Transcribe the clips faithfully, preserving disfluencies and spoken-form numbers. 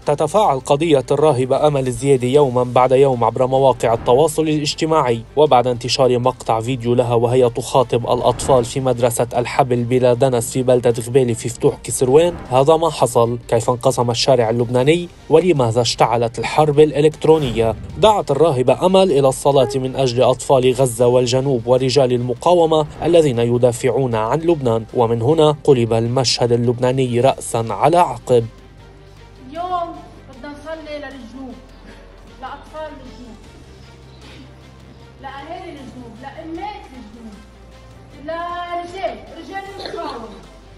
تتفاعل قضية الراهبة أمل الزيادي يوما بعد يوم عبر مواقع التواصل الاجتماعي، وبعد انتشار مقطع فيديو لها وهي تخاطب الأطفال في مدرسة الحبل بلا دنس في بلدة غبالي في فتوح كسروان. هذا ما حصل، كيف انقسم الشارع اللبناني، ولماذا اشتعلت الحرب الإلكترونية. دعت الراهبة أمل إلى الصلاة من أجل أطفال غزة والجنوب ورجال المقاومة الذين يدافعون عن لبنان، ومن هنا قلب المشهد اللبناني رأسا على عقب. اليوم بدنا نصلي للجنوب، لأطفال الجنوب، لأهالي الجنوب، لأمات الجنوب، لرجال رجال المقاومة،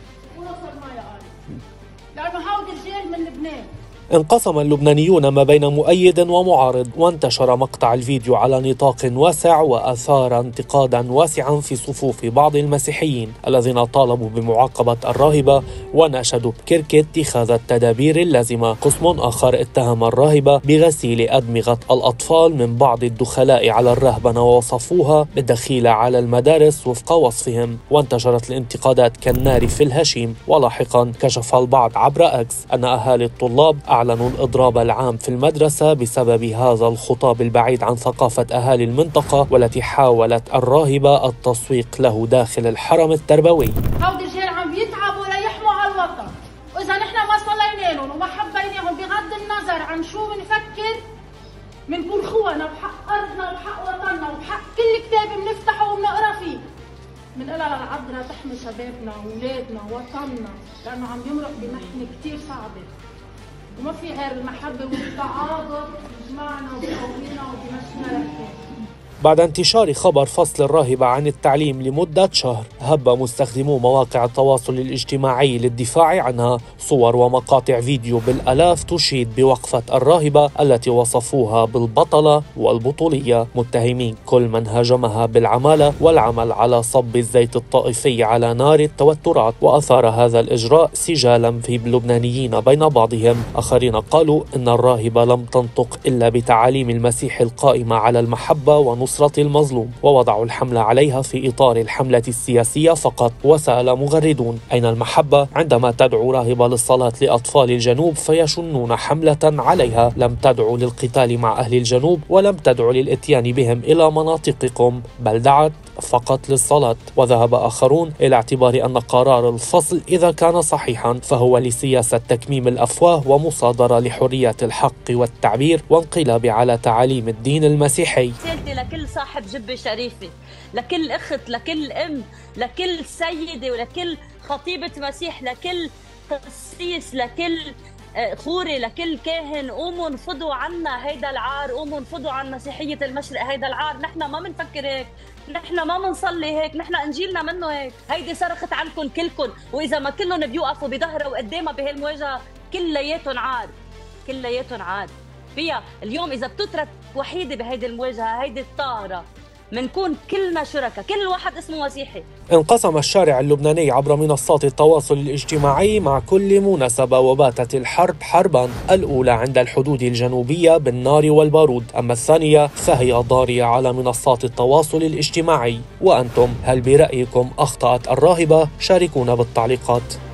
ونصر ما يقال، لأنه هؤلاء رجال من لبنان. انقسم اللبنانيون ما بين مؤيد ومعارض، وانتشر مقطع الفيديو على نطاق واسع وأثار انتقادا واسعا في صفوف بعض المسيحيين الذين طالبوا بمعاقبة الراهبة وناشدوا بكركة اتخاذ التدابير اللازمة. قسم آخر اتهم الراهبة بغسيل أدمغة الأطفال من بعض الدخلاء على الرهبنة ووصفوها بالدخيلة على المدارس وفق وصفهم، وانتشرت الانتقادات كالنار في الهشيم. ولاحقا كشف البعض عبر أكس أن أهالي الطلاب أعلنوا الإضراب العام في المدرسة بسبب هذا الخطاب البعيد عن ثقافة أهالي المنطقة، والتي حاولت الراهبة التسويق له داخل الحرم التربوي. هؤلاء الرجال عم بيتعبوا ليحموا على الوطن، وإذا نحن ما صلينا لهم وما حبيناهم بغض النظر عن شو بنفكر، بنكون خونا بحق أرضنا وبحق وطننا وبحق كل كتاب بنفتحه وبنقرا فيه. بنقلها للعذراء تحمي شبابنا وولادنا ووطننا، لأنه عم يمرق بمحنة كتير صعبة، وما في غير المحبة والتعاطف بجمعنا وبقوينا وبمشينا للخير. بعد انتشار خبر فصل الراهبة عن التعليم لمدة شهر، هب مستخدمو مواقع التواصل الاجتماعي للدفاع عنها صور ومقاطع فيديو بالآلاف تشيد بوقفة الراهبة التي وصفوها بالبطلة والبطولية، متهمين كل من هاجمها بالعمالة والعمل على صب الزيت الطائفي على نار التوترات. وأثار هذا الإجراء سجالا في اللبنانيين بين بعضهم. آخرين قالوا إن الراهبة لم تنطق إلا بتعاليم المسيح القائمة على المحبة ونصرة نصرة المظلوم، ووضعوا الحملة عليها في إطار الحملة السياسية فقط. وسأل مغردون أين المحبة عندما تدعو راهبة للصلاة لأطفال الجنوب فيشنون حملة عليها لم تدعو للقتال مع أهل الجنوب ولم تدعو للإتيان بهم إلى مناطقكم، بل دعت فقط للصلاة. وذهب آخرون إلى اعتبار أن قرار الفصل إذا كان صحيحا فهو لسياسة تكميم الأفواه ومصادرة لحرية الحق والتعبير وانقلاب على تعاليم الدين المسيحي. لكل صاحب جبة شريفة، لكل أخت، لكل أم، لكل سيدة، ولكل خطيبة مسيح، لكل قسيس، لكل خوري، لكل كاهن، قوموا انفضوا عنا هيدا العار، قوموا انفضوا عن مسيحية المشرق هيدا العار. نحن ما بنفكر هيك، نحن ما بنصلي هيك، نحن انجيلنا منه هيك. هيدي صرخت عنكم كلكم، واذا ما كلهم بيوقفوا بظهرها وقدامها بهالمواجهة كلياتهم عار، كلياتهم عار فيها. اليوم اذا بتترك وحيدة بهيدي المواجهة هيدي الطاهرة، منكون كلنا شركاء، كل واحد اسمه مسيحي. انقسم الشارع اللبناني عبر منصات التواصل الاجتماعي مع كل مناسبة، وباتت الحرب حربا، الأولى عند الحدود الجنوبية بالنار والبارود، أما الثانية فهي ضارية على منصات التواصل الاجتماعي. وأنتم هل برأيكم أخطأت الراهبة؟ شاركونا بالتعليقات.